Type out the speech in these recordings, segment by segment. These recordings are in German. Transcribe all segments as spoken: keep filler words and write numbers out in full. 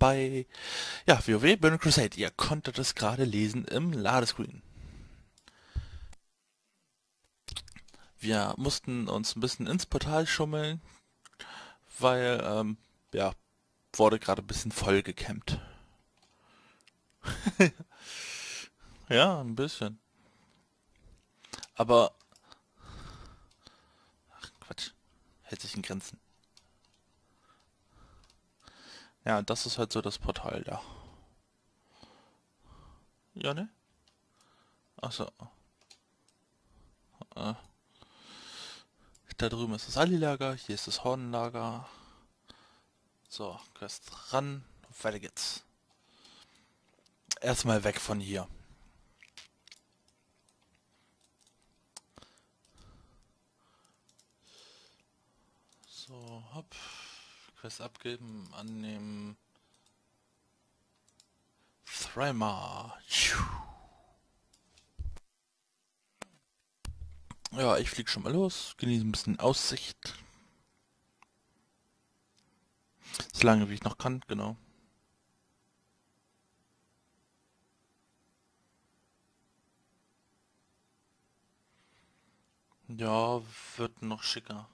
bei ja, WoW Burning Crusade. Ihr konntet es gerade lesen im Ladescreen. Wir mussten uns ein bisschen ins Portal schummeln, weil, ähm, ja, wurde gerade ein bisschen voll gecampt. Ja, ein bisschen. Aber, Quatsch, hält sich in Grenzen. Ja, das ist halt so das Portal da. Ja, ne? Achso. Äh, da drüben ist das Ali-Lager, hier ist das Hornenlager. So, Quest ran, weiter geht's. Erstmal weg von hier. So, hopp. Quest abgeben, annehmen. Thryma. Ja, ich flieg schon mal los, genieße ein bisschen Aussicht. Solange wie ich noch kann, genau. Ja, wird noch schicker.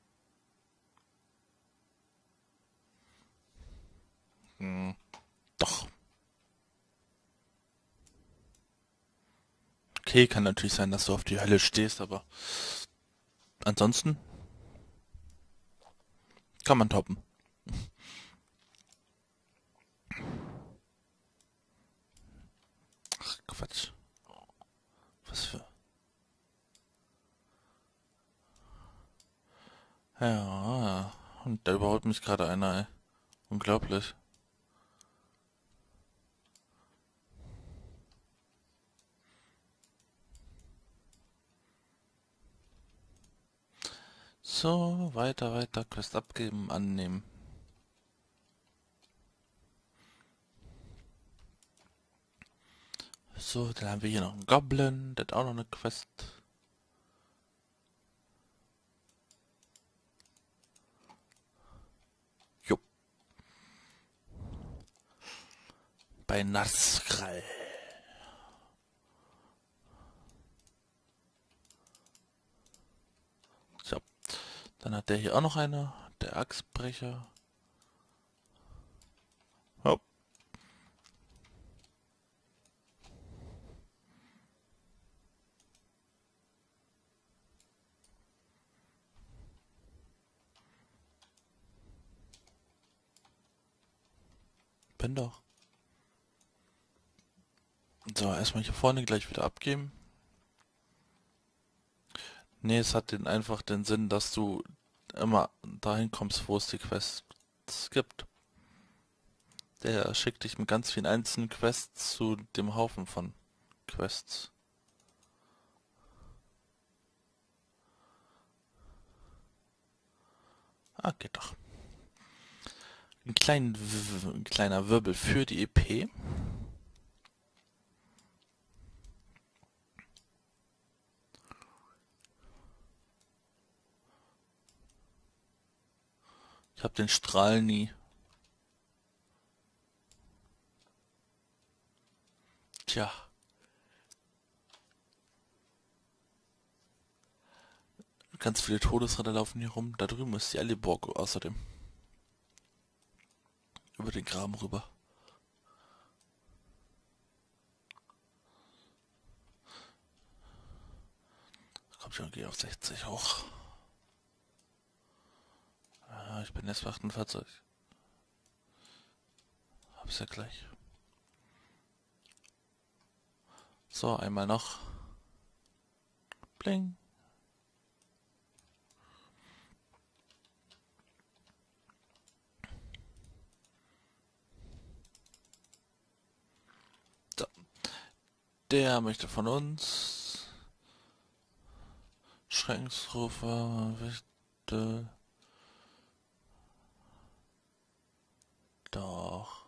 Hm, doch. Okay, kann natürlich sein, dass du auf die Hölle stehst, aber ansonsten kann man toppen. Ach, Quatsch. Was für... Ja, und da überholt mich gerade einer, ey. Unglaublich. So, weiter, weiter, Quest abgeben, annehmen. So, dann haben wir hier noch einen Goblin, der hat auch noch eine Quest. Jo. Bei Nazgral. So. Dann hat der hier auch noch eine, der Axtbrecher. Hopp. Bin doch. So, erstmal hier vorne gleich wieder abgeben. Nee, es hat den einfach den Sinn, dass du immer dahin kommst, wo es die Quests gibt. Der schickt dich mit ganz vielen einzelnen Quests zu dem Haufen von Quests. Ah, geht doch. Ein, klein, ein kleiner Wirbel für die E P. Ich hab den Strahl nie. Tja. Ganz viele Todesritter laufen hier rum. Da drüben ist die Aliborg außerdem. Über den Graben rüber. Komm schon, geh auf sechzig hoch. Ah, ich bin jetzt bei achtundvierzig. Hab's ja gleich. So, einmal noch. Bling. So. Der möchte von uns. Schreckensrufer, Wichte. Doch.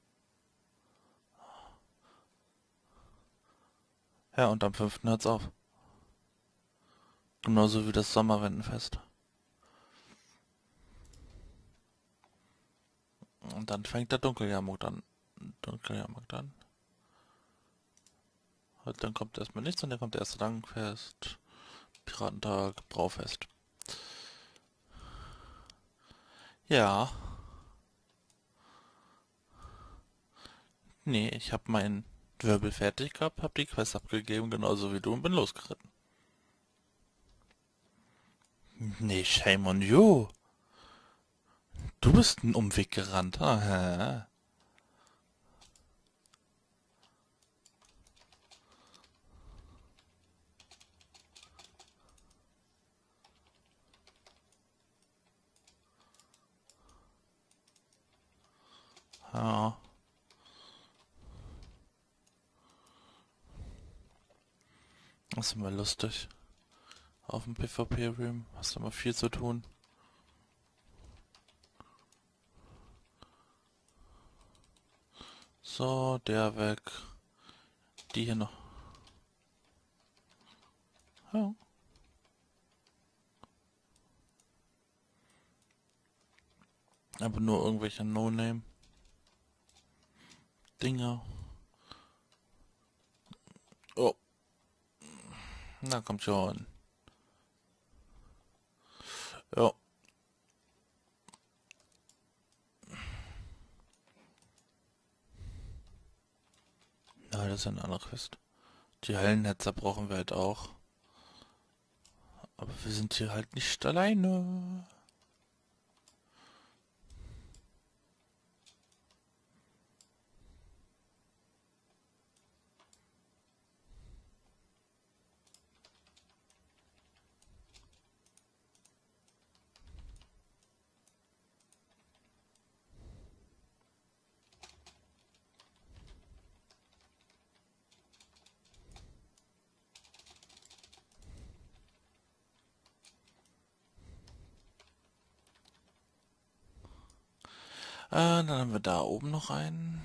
Ja, und am fünften hört's auf. Genauso wie das Sommerwendenfest. Und dann fängt der Dunkeljahrmarkt an. Dunkeljahrmarkt an. Und dann kommt erstmal nichts und dann kommt der erste Langfest, Piratentag, Braufest. Ja. Nee, ich habe meinen Wirbel fertig gehabt, hab die Quest abgegeben, genauso wie du, und bin losgeritten. Nee, shame on you. Du bist einen Umweg gerannt. Aha. Ja. Das ist immer lustig. Auf dem PvP-Room hast du immer viel zu tun. So, der weg. Die hier noch. Ja. Aber nur irgendwelche No-Name-Dinger. Oh. Na, kommt schon. Ja. Na, das ist ein anderer Quest. Die Hellennetzer brauchen wir halt auch. Aber wir sind hier halt nicht alleine. Äh, dann haben wir da oben noch einen.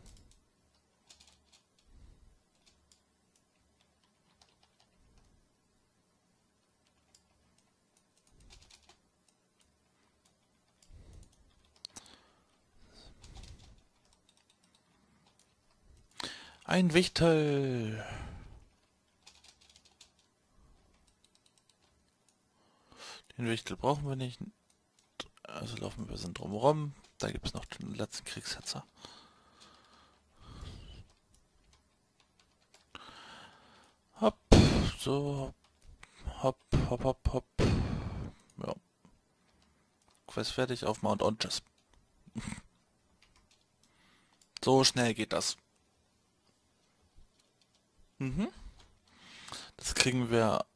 Ein Wichtel. Den Wichtel brauchen wir nicht. Also laufen wir sind drumherum. Da gibt es noch den letzten Kriegshetzer. Hopp, so. Hopp, hopp, hopp, hopp. Ja. Quest fertig auf Mount Onches. So schnell geht das. Mhm. Das kriegen wir,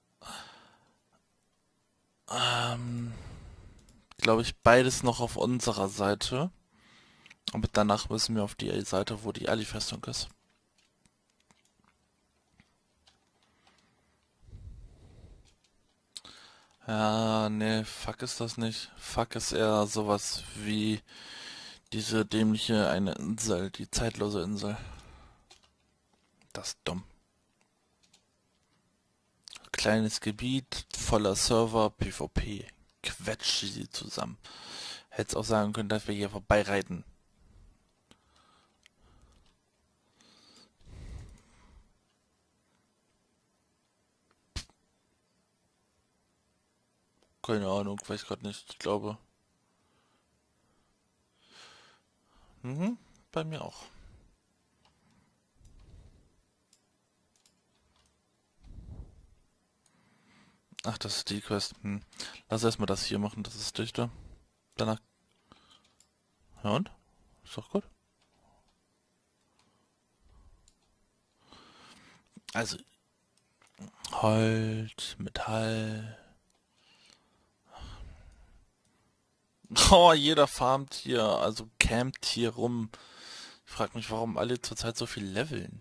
ähm, glaube ich, beides noch auf unserer Seite. Aber danach müssen wir auf die Seite, wo die Ali-Festung ist. Ja, nee, fuck ist das nicht. Fuck ist eher sowas wie diese dämliche eine Insel, die zeitlose Insel. Das ist dumm. Kleines Gebiet, voller Server, PvP. Quetsche sie zusammen. Hätt's auch sagen können, dass wir hier vorbeireiten. Keine Ahnung, weiß gerade nicht. Ich glaube. Mhm, bei mir auch. Ach, das ist die Quest. Hm. Lass erstmal das hier machen, das ist dichter. Danach. Ja und? Ist doch gut. Also, Holz, Metall. Oh, jeder farmt hier, also campt hier rum. Ich frag mich, warum alle zurzeit so viel leveln.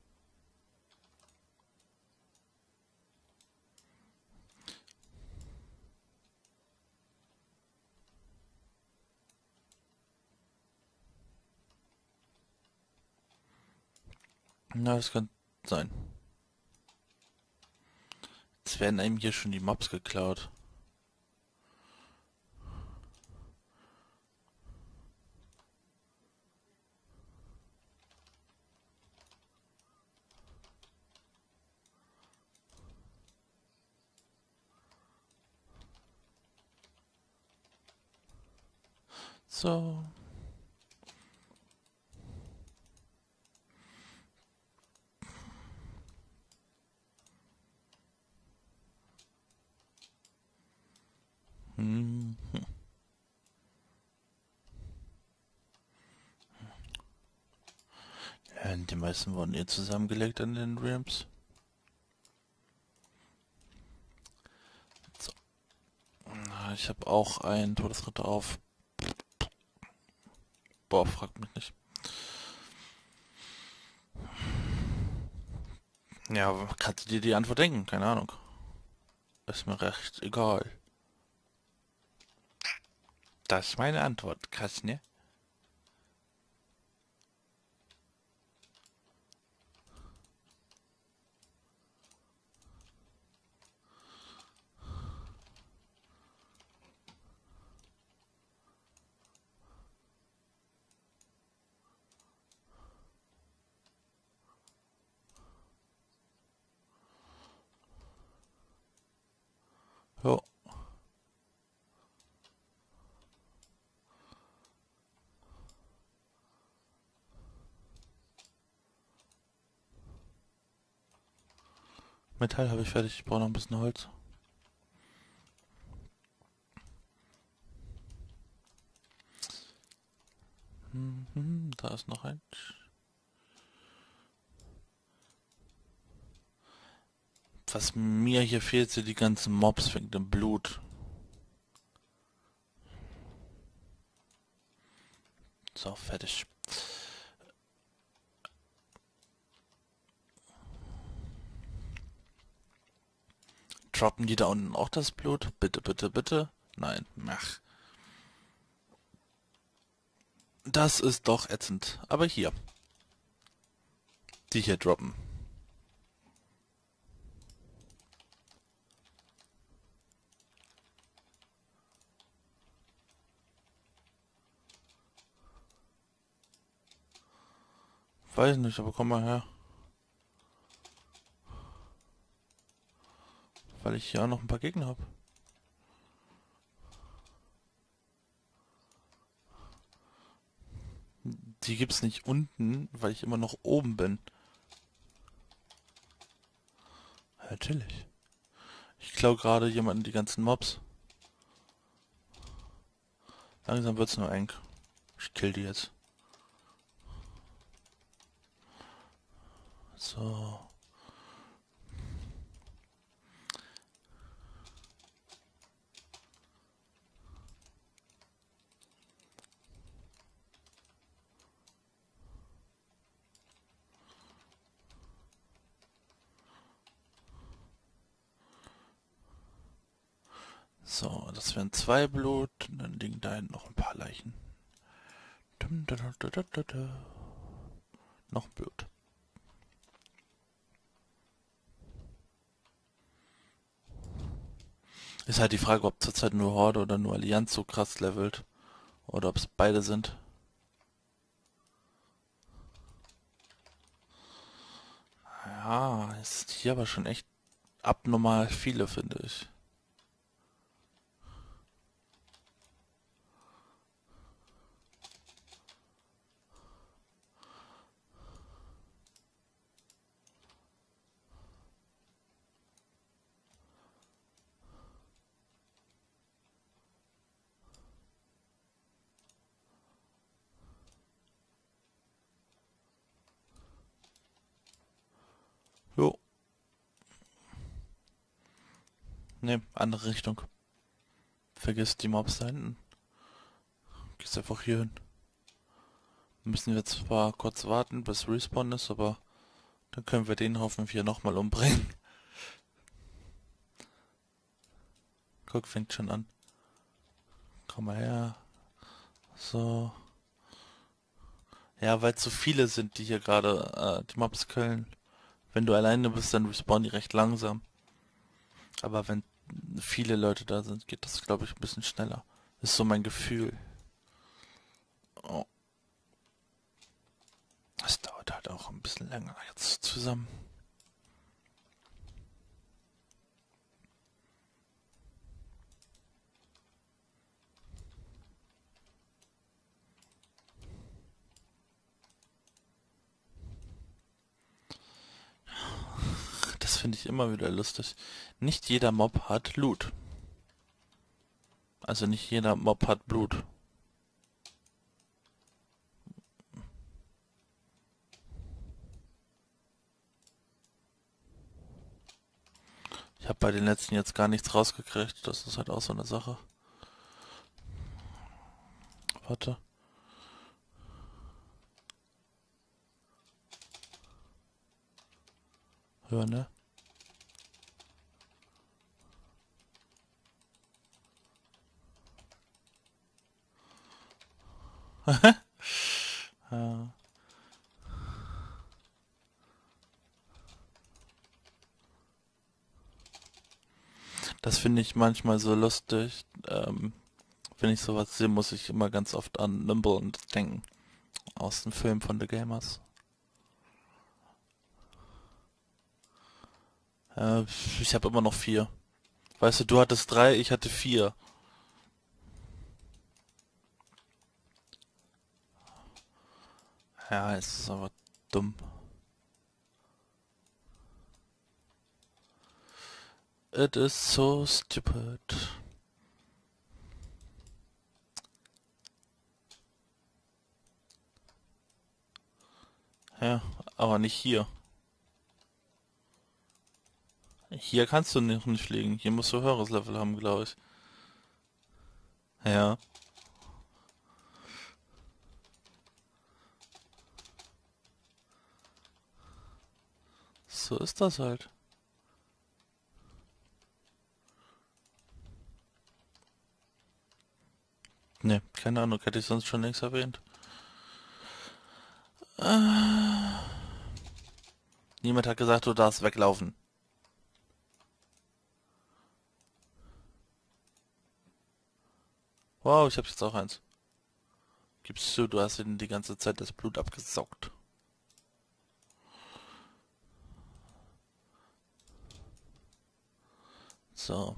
Na, das kann sein. Jetzt werden einem hier schon die Mobs geklaut. So. Hm. Ja, die meisten wurden eh zusammengelegt an den Realms. So. Ich habe auch einen Todesritter auf. Boah, fragt mich nicht. Ja, kannst du dir die Antwort denken? Keine Ahnung. Ist mir recht egal. Das ist meine Antwort, krass, ne? Jo. Metall habe ich fertig, ich brauche noch ein bisschen Holz. Mhm, da ist noch ein. Was mir hier fehlt, sind die ganzen Mobs wegen dem Blut. So, fertig. Droppen die da unten auch das Blut? Bitte, bitte, bitte. Nein, ach. Das ist doch ätzend. Aber hier. Die hier droppen. Weiß nicht, aber komm mal her. Weil ich hier auch noch ein paar Gegner habe. Die gibt's nicht unten, weil ich immer noch oben bin. Natürlich. Ich klaue gerade jemanden die ganzen Mobs. Langsam wird's nur eng. Ich kill die jetzt. So. So, das wären zwei Blut. Und dann liegen da hinten noch ein paar Leichen. Dum, da, da, da, da, da. Noch Blut. Ist halt die Frage, ob zurzeit nur Horde oder nur Allianz so krass levelt. Oder ob es beide sind. Ja, ist hier aber schon echt abnormal viele, finde ich. Jo. Ne, andere Richtung. Vergiss die Mobs da hinten. Gehst einfach hier hin. Müssen wir zwar kurz warten, bis Respawn ist, aber dann können wir den hoffentlich hier nochmal umbringen. Guck, fängt schon an. Komm mal her. So. Ja, weil zu viele sind, die hier gerade äh, die Mobs killen. Wenn du alleine bist, dann respawnen die recht langsam. Aber wenn viele Leute da sind, geht das, glaube ich, ein bisschen schneller. Ist so mein Gefühl. Oh. Das dauert halt auch ein bisschen länger jetzt zusammen. finde ich immer wieder lustig. Nicht jeder Mob hat Loot. Also nicht jeder Mob hat Blut. Ich habe bei den letzten jetzt gar nichts rausgekriegt. Das ist halt auch so eine Sache. Warte. Hör, ne? Ja. Das finde ich manchmal so lustig. Ähm, wenn ich sowas sehe, muss ich immer ganz oft an Nimble und denken. Aus dem Film von The Gamers. Äh, ich habe immer noch vier. Weißt du, du hattest drei, ich hatte vier. Ja, es ist aber dumm. It is so stupid. Ja, aber nicht hier. Hier kannst du noch nicht fliegen. Hier musst du höheres Level haben, glaube ich. Ja. So ist das halt. Ne, keine Ahnung, hätte ich sonst schon längst erwähnt. Äh, niemand hat gesagt, du darfst weglaufen. Wow, ich hab jetzt auch eins. Gibst du, du hast ihnen die ganze Zeit das Blut abgesaugt. So.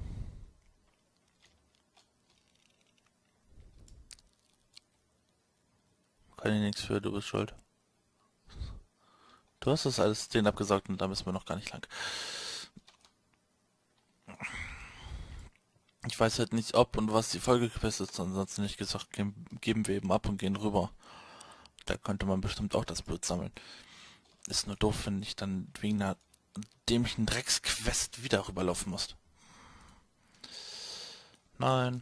Kann ich nichts für, du bist schuld. Du hast das alles denen abgesaugt und da müssen wir noch gar nicht lang. Ich weiß halt nicht, ob und was die Folgequest ist, ansonsten nicht gesagt, geben wir eben ab und gehen rüber. Da könnte man bestimmt auch das Blut sammeln. Ist nur doof, wenn ich dann wegen einer dämlichen Drecksquest wieder rüberlaufen muss. Nein.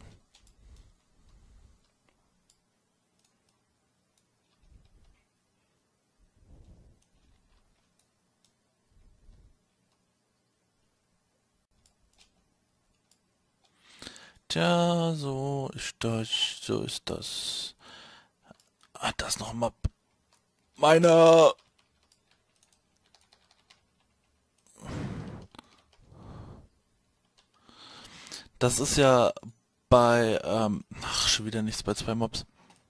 Tja, so ist das, so ist das. Ah, das noch mal. Meine. Das ist ja bei, ähm, ach, schon wieder nichts bei zwei Mobs.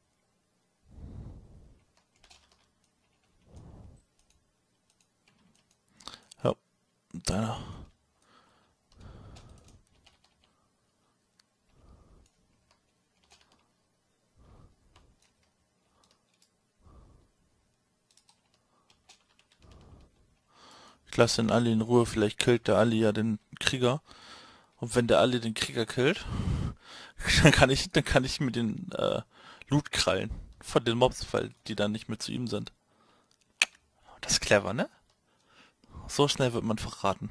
Ja, deiner. Ich lasse den Ali in Ruhe, vielleicht killt der Ali ja den Krieger. Und wenn der Ali den Krieger killt, dann kann ich, dann kann ich mir den äh, Loot krallen von den Mobs, weil die dann nicht mehr zu ihm sind. Das ist clever, ne? So schnell wird man verraten.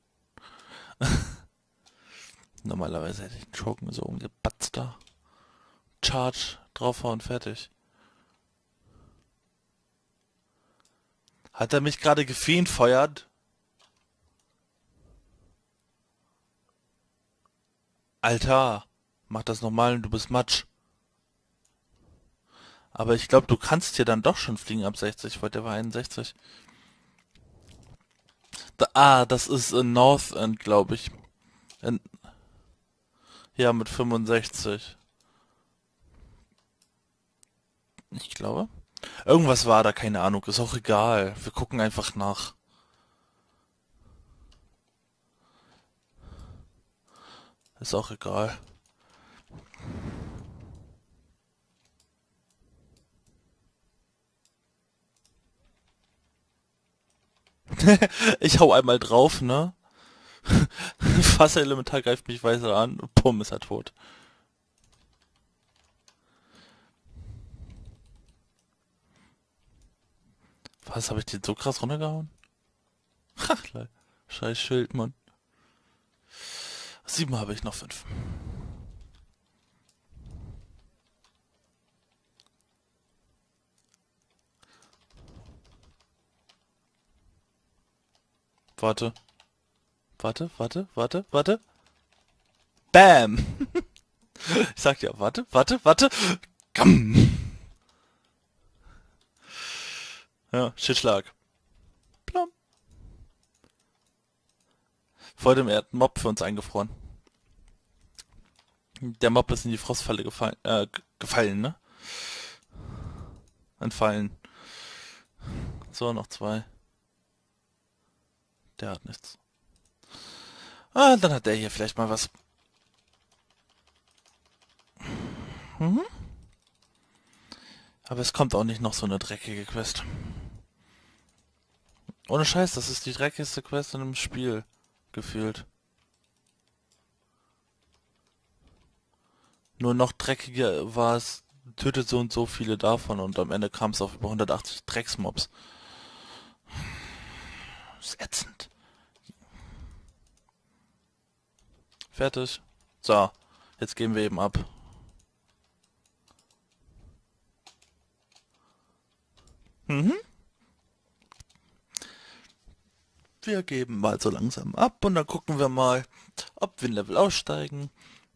Normalerweise hätte ich den Schurken so umgebatzt da. Charge, draufhauen, fertig. Hat er mich gerade gefeenfeuert? Alter, mach das normal und du bist Matsch. Aber ich glaube, du kannst hier dann doch schon fliegen ab sechzig, weil der war einundsechzig. Da, ah, das ist in North End, glaube ich. In, ja, mit fünfundsechzig. Ich glaube. Irgendwas war da, keine Ahnung, ist auch egal. Wir gucken einfach nach. Ist auch egal. Ich hau einmal drauf, ne? Wasserelementar greift mich weiter an und bumm, ist er tot. Was, habe ich den so krass runtergehauen? Ha, scheiß Schild, Mann. Sieben habe ich noch fünf. Warte. Warte, warte, warte, warte. Bam! Ich sag dir, warte, warte, warte. Komm! Ja, Shitschlag. Plom. Vor dem er hat einen Mob für uns eingefroren. Der Mob ist in die Frostfalle gefallen, äh, gefallen, ne? Entfallen. So, noch zwei. Der hat nichts. Ah, dann hat der hier vielleicht mal was. Mhm. Aber es kommt auch nicht noch so eine dreckige Quest. Ohne Scheiß, das ist die dreckigste Quest in dem Spiel. Gefühlt. Nur noch dreckiger war es, tötet so und so viele davon und am Ende kam es auf über hundertachtzig Drecksmobs. Das ist ätzend. Fertig. So, jetzt geben wir eben ab. Mhm. Wir geben mal so langsam ab und dann gucken wir mal, ob wir ein Level aussteigen.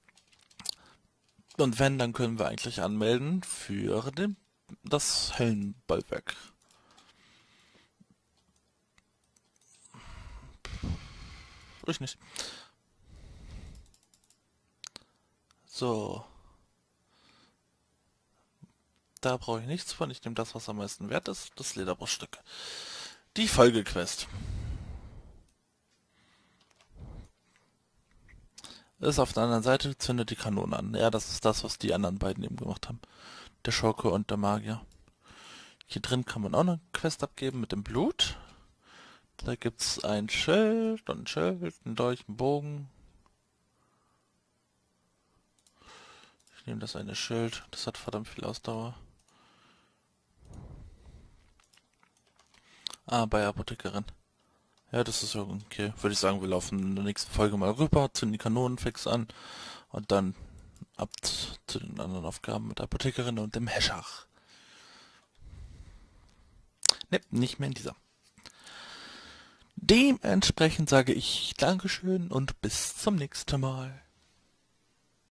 Und wenn, dann können wir eigentlich anmelden für den, das Höllenbollwerk. Ich nicht. So. Da brauche ich nichts von. Ich nehme das, was am meisten wert ist. Das Lederbruststück. Die Folgequest. Ist auf der anderen Seite, zündet die Kanone an. Ja, das ist das, was die anderen beiden eben gemacht haben. Der Schurke und der Magier. Hier drin kann man auch eine Quest abgeben mit dem Blut. Da gibt's ein Schild und ein Schild, ein Dolch, einen Bogen. Ich nehme das eine Schild, das hat verdammt viel Ausdauer. Ah, bei Apothekerin. Ja, das ist okay. Würde ich sagen, wir laufen in der nächsten Folge mal rüber, zünden die Kanonen fix an und dann ab zu den anderen Aufgaben mit der Apothekerin und dem Heschach. Ne, nicht mehr in dieser. Dementsprechend sage ich Dankeschön und bis zum nächsten Mal.